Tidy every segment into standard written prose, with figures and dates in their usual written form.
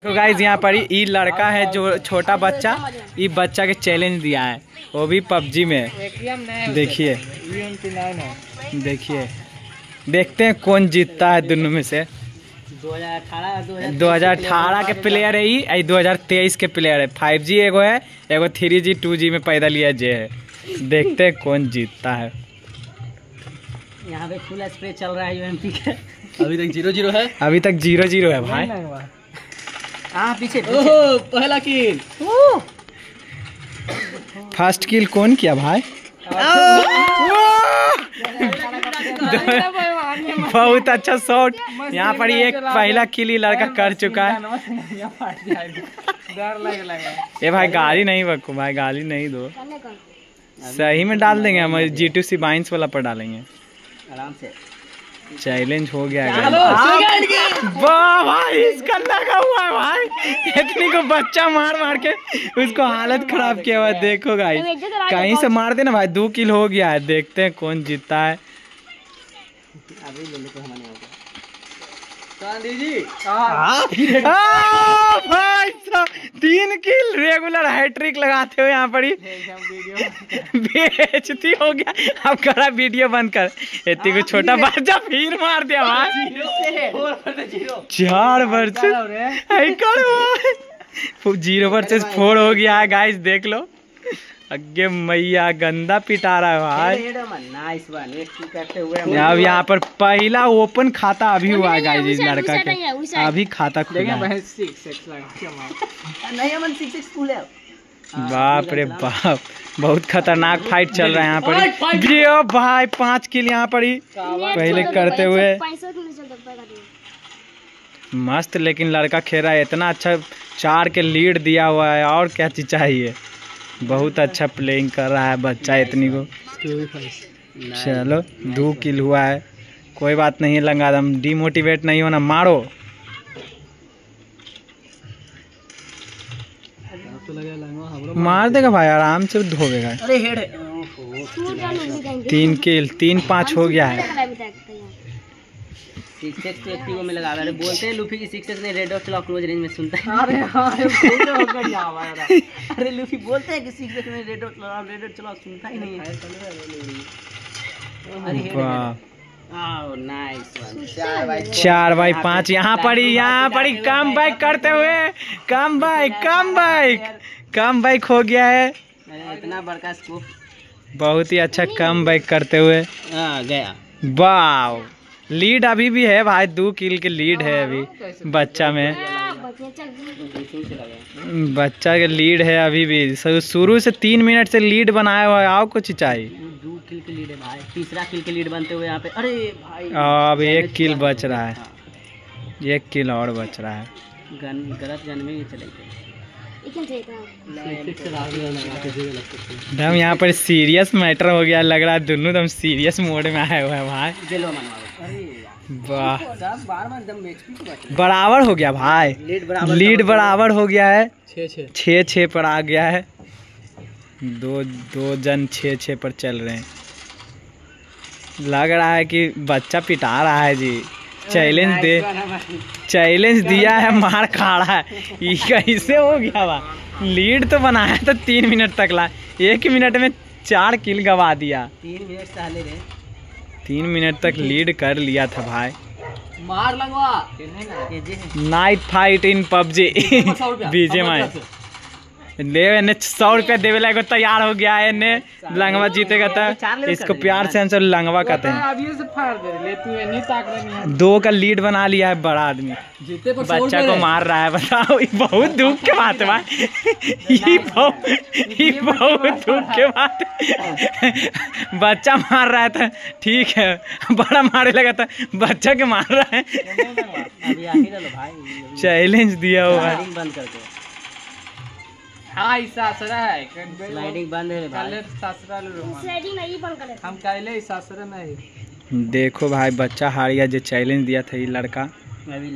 तो गाइस यहाँ पर ये लड़का है जो छोटा बच्चा, ये बच्चा के चैलेंज दिया है, वो भी पबजी में। देखिए देखिए देखते हैं कौन जीतता है दोनों में से। 2018 के प्लेयर है ये, 2023 के प्लेयर है। 5G एगो है, एगो 3G 2G में पैदा लिया जे है। देखते हैं कौन जीतता है। यहाँ पे फुल स्प्रे चल रहा है यूएमपी का। अभी तक 0-0 है। अभी तक 0-0 है भाई। पीछे ओह पहला किल। फर्स्ट किल कौन किया भाई? बहुत अच्छा शॉट। यहाँ पर एक पहला किल ही लड़का कर चुका है। ये भाई गाली नहीं बको भाई, गाली नहीं दो। सही में डाल देंगे हम, G2C बाइंस वाला पर डालेंगे आराम से। चैलेंज हो गया वाह भाई, इसका लगा हुआ है भाई। इतनी को बच्चा मार मार के उसको हालत खराब किया हुआ है। देखो गाइस, कहीं से मार देना भाई। 2 किल हो गया है। देखते हैं कौन जीतता है। भाई 3 किल रेगुलर हैट्रिक लगाते हो यहाँ पर ही। बेइज्जती हो गया। अब करा वीडियो बंद कर। इतनी को छोटा बच्चा फिर मार दिया भाई। 4 वर्सेस 0 हो गया है गाइस, देख लो। अगे मैया गंदा पिटा रहा है भाई। अब यहाँ पर पहला ओपन खाता अभी हुआ है गाइस इस लड़का के। अभी खाता खुला है। बाप रे बाप, बहुत खतरनाक फाइट चल रहा है यहाँ पर। गियो भाई 5 किल यहाँ पर ही पहले करते हुए। मस्त, लेकिन लड़का खेल रहा है इतना अच्छा। 4 के लीड दिया हुआ है, और क्या चीज चाहिए। बहुत अच्छा प्लेइंग कर रहा है बच्चा। इतनी को चलो 2 किल हुआ है, कोई बात नहीं। लंगादम डिमोटिवेट नहीं होना, मारो। मार देगा भाई, आराम से धोएगा। 3 किल 3-5 हो गया है। 6x तो एक्टिव में लगा रहा है। बोलते हैं लूफी की 6x ने रेड डॉट चलाओ क्लोज रेंज में सुनता है। अरे लूफी बोलते हैं कि 6x ने रेड डॉट चलाओ सुनता ही नहीं है। वाह 4/5 यहाँ पर ही कम बैक करते हुए। कम बैक हो गया है। इतना बड़का स्कोप, बहुत ही अच्छा कम बैक करते हुए गया। वाह, लीड अभी भी है भाई। 2 किल के लीड है अभी बच्चा में। बच्चा के लीड है अभी भी। शुरू से 3 मिनट से लीड बनाया हुआ है। आओ कुछ चाहिए। 2 किल के लीड है भाई। तीसरा किल के लीड बनते हुए यहाँ पे। अरे भाई अब 1 किल बच रहा है। 1 किल और बच रहा है। गलत गन में चलेंगे। हम यहाँ पर सीरियस मैटर हो गया लग रहा है। दोनों दम सीरियस मोड में आए हुए हैं भाई। वाह, बराबर हो गया भाई। लीड बराबर हो गया है। 6-6 पर आ गया है। 2 जन 6-6 पर चल रहे हैं। लग रहा है कि बच्चा पिटा रहा है जी। चैलेंज दिया है, मार खा रहा है। ये कैसे हो गया बा? लीड तो बनाया था 3 मिनट तक ला। 1 मिनट में 4 किल गवा दिया। 3 मिनट तक लीड कर लिया था भाई। मार लगवा। Night fight in PUBG BGMI ले। 100 रुपया देवे ला तैयार हो गया है। ने लंगवा जीतेगा तो इसको प्यार से हम सब लंगवा कहते हैं। 2 का लीड बना लिया है बड़ा आदमी। बच्चा को मार रहा है। बताओ, ये बहुत दुख के बात है भाई। ये बहुत दुख के बात है। बच्चा मार रहा था, ठीक है। बड़ा मारे लगा था, बच्चा के मार रहा है। चैलेंज दिया हुआ है। स्लाइडिंग बंद है भाई। हम काले सासरा नहीं। देखो भाई, बच्चा हार गया जो चैलेंज दिया था ये लड़का। अभी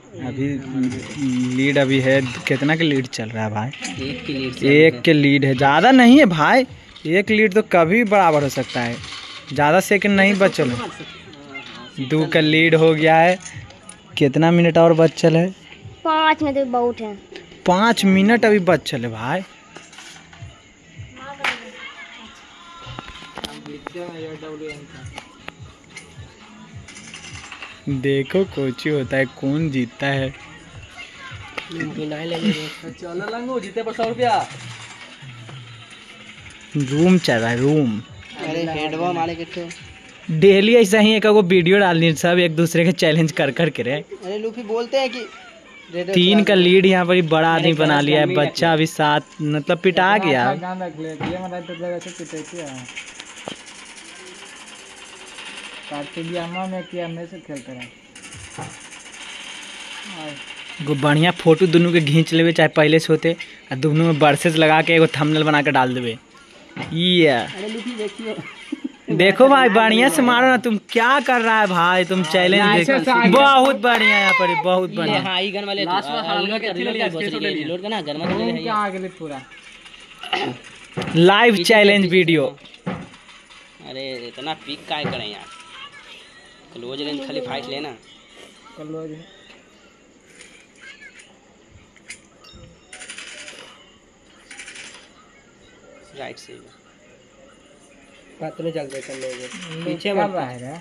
लीड अभी है। कितना के लीड चल रहा है भाई? 1 के लीड है। ज़्यादा नहीं है भाई। 1 लीड तो कभी बराबर हो सकता है। ज़्यादा सेकंड नहीं बचल है। 2 का लीड हो गया है। कितना मिनट और बचल है? 5 में तो बहुत है। 5 मिनट अभी बच चले भाई। देखो कोची होता है, कौन जीतता है। चलो लंगू जीते पर 100 रुपया। रूम चल रहा है रूम। अरे हेडवा मारे के डेली ऐसा ही एक वीडियो डालनी, सब एक दूसरे के चैलेंज कर कर के रहे। अरे लूफी बोलते हैं कि 3 का लीड यहाँ पर बड़ा आदमी बना लिया है। बच्चा अभी 7 मतलब पिटा गया। एगो बढ़िया फोटो दोनों के खींच लेवे, चाहे पहले से होते, और दोनों में बर्सेस लगा के एगो थंबनेल बना के डाल देवे। ये अरे लूफी देखिए, देखो भाई बढ़िया से मारो ना। तुम क्या कर रहा है भाई, तुम चैलेंज देखो। बहुत बढ़िया यहाँ पर, बहुत बढ़िया। हां ई गन वाले लोड का ना गन में क्या आ गेले पूरा लाइव चैलेंज वीडियो। अरे इतना पिक काय करें यार, क्लोज रेंज खाली फाइट लेना। क्लोज राइट से पतले चल रहे लोग पीछे बढ़ रहा है।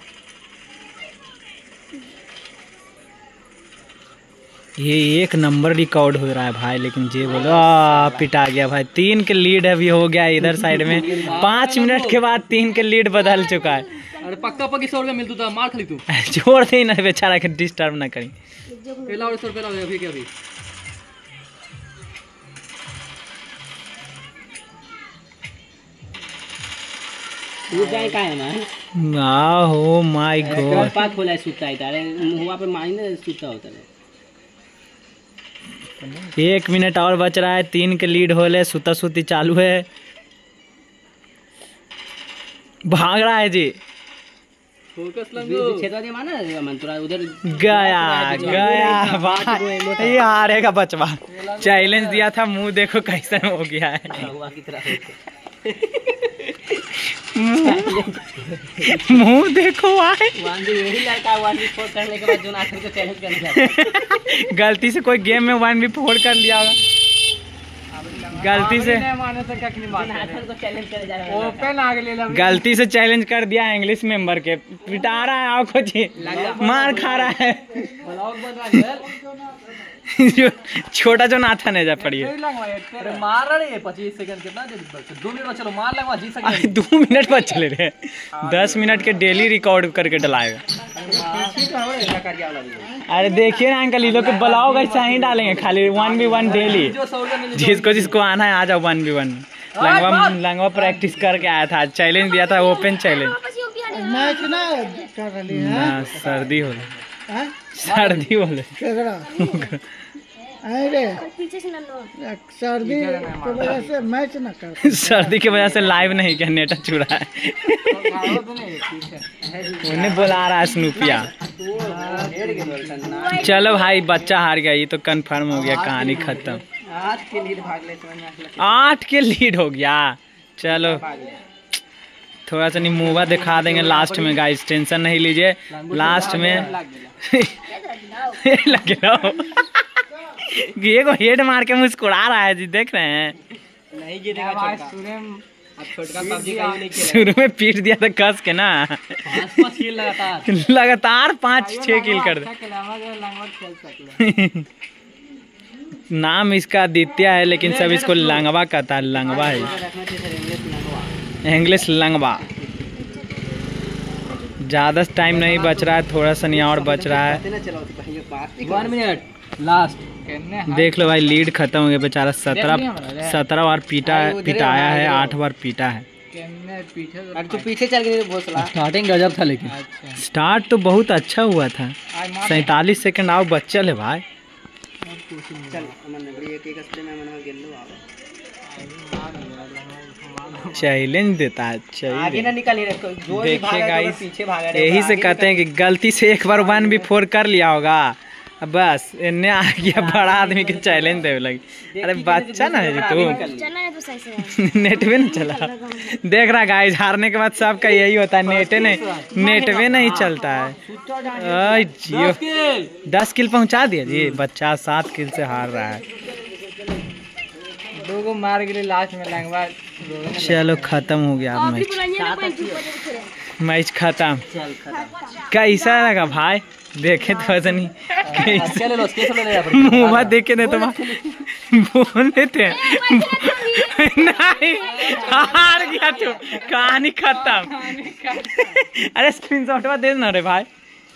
ये 1 नंबर रिकॉर्ड हो रहा है भाई, लेकिन जे बोलो पिटा गया भाई। 3 के लीड अभी हो गया इधर साइड में। 5 मिनट के बाद 3 के लीड बदल चुका है। अरे पक्का पक्की 100 रुपया मिलता था, मार खाली तू। छोड़ दे ना बेचारा के, डिस्टर्ब ना करी। पहला और 100 रुपया अभी के अभी। तू जाए का है ना हो माय गॉड। पात खोला सुता है तारे हुआ पे मारने सुता होता है। 1 मिनट और बच रहा है। 3 के लीड होले, सुता सुती चालू है। भाग रहा है जी। फोकस लंगो छेदा दे माना मंतुरा उधर गया गया भाई। ये हारेगा बचवा। चैलेंज दिया था, मुंह देखो कैसा हो गया है। हुआ की तरह मुंह देखो भाई। 1v लड़का 1v4 करने के बाद जो आखिर को चैलेंज करने जाता। गलती से कोई गेम में 1v4 कर लिया होगा, गलती से गलती से चैलेंज कर दिया। इंग्लिश मेंबर के पिटा रहा है, आओ कुछ मार खा रहा है। छोटा जो नाथन है जा पड़ी है। मार रहे 25 सेकंड कितना 2 मिनट चलो मार लगा जी सकते। 2 मिनट बाद चले रहे। 10 मिनट के डेली रिकॉर्ड करके डलाएगा। अरे देखिए ना अंकल, ये लोग के ब्लॉग ऐसा ही डालेंगे खाली 1v1 डेली। जिसको जिसको आना है आ जाओ 1v1। लंगवा प्रैक्टिस करके आया था, चैलेंज दिया था, ओपन चैलेंज। सर्दी हो सर्दी बोले सर्दी की वजह से मैच न कर। सर्दी की वजह से लाइव नहीं क्या, नेटा चुरा है। उन्हें बुला रहा है स्नूपिया। चलो भाई बच्चा हार गया, ये तो कंफर्म हो गया, कहानी खत्म। 8 के लीड हो गया। चलो थोड़ा सा मूवा दिखा देंगे लास्ट में गाइस, टेंशन नहीं लीजिए। लास्ट में लगे रहो। ये को हेड मार के मुस्कुरा रहा है जी, देख रहे हैं। नहीं गिरेगा शुरू में पीट दिया था कस के ना। 5 किल लगातार 5-6 किल कर दे। नाम इसका आदित्य है, लेकिन सब इसको लंगवा कहता है। लंगवा है, इंग्लिश लंगवा। ज़्यादा टाइम नहीं बच रहा है, थोड़ा सा नहीं और बच रहा है। 1 मिनट लास्ट। देख लो भाई, लीड खत्म हो गया बेचारा। 17 बार पिटाया है, 8 बार पीटा है। तो पीछे चल गए बहुत। स्टार्टिंग गजब था, लेकिन स्टार्ट तो बहुत अच्छा हुआ था। 47 सेकंड आओ बच्चा ले भाई। चैलेंज देता है, आगे ना निकल देखिए गाइस, यही से कहते हैं कि गलती से एक बार 1v4 कर लिया होगा अब बस इन्ने आ गया बड़ा आदमी के चैलेंज देवे लगी। अरे बच्चा ना है तू नेट में नहीं चला। देख रहा गाइस, हारने के बाद सबका यही होता है, नेट में नहीं चलता है। जियो 10 किल पहुंचा दिया जी। बच्चा 7 किल से हार रहा है। 2 मार के लास्ट में लंगवा। चलो खत्म हो गया मैच खत्म। कैसा लगा भाई? देखे तो ऐसा नहीं मुँह देखे नहीं तो बोलते थे नहीं हार गया तू, कहानी खत्म। अरे स्क्रीनशॉट दे ना रे भाई।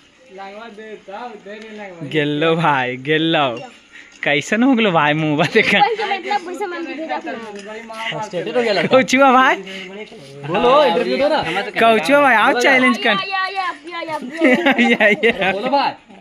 गेलो भाई गेलो, कैसन हो गलो भाई मुँह देखा। कौचुआ भाई बोलो, इंटरव्यू दो ना। कौचुआ भाई आओ चैलेंज कर। बोलो भाई।